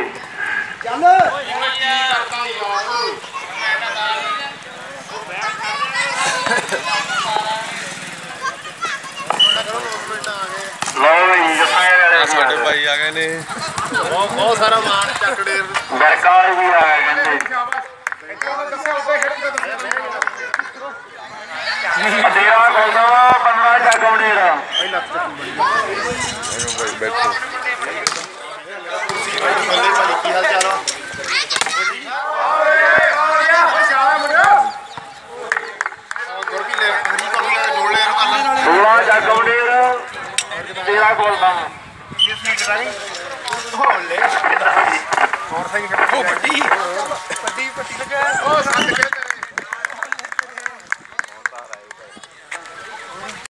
ਚੱਲ ਸਾਡੇ ਭਾਈ ਆ ਗਏ ਨੇ ਬਹੁਤ ਸਾਰਾ ਮਾਨ ਚੱਕੜੇ ਬਰਕਾਰ ਵੀ ਆ ਗਏ ਕਹਿੰਦੇ ਅਧੇਰਾ ਖੋਲਦਾ 15 ਚੱਕਵਣੇ ਦਾ ਬੈਠੋ ਕੀ ਹਾਲ ਚਾਲ ਆ ਗੁਰਕੀ ਲੈ ਪੂਰੀ ਕਰਨੀ ਆ ਜੋੜ ਲੈ ਇਹਨੂੰ ਕਰ ਲੈ 16 ਚੱਕਵਣੇ ਤੇਰਾ ਖੋਲਦਾ ਹੋਰ ਸਹੀ ਉਹ ਵੱਡੀ ਲਗਾ ਉਹ ਸੰਦ ਕੇ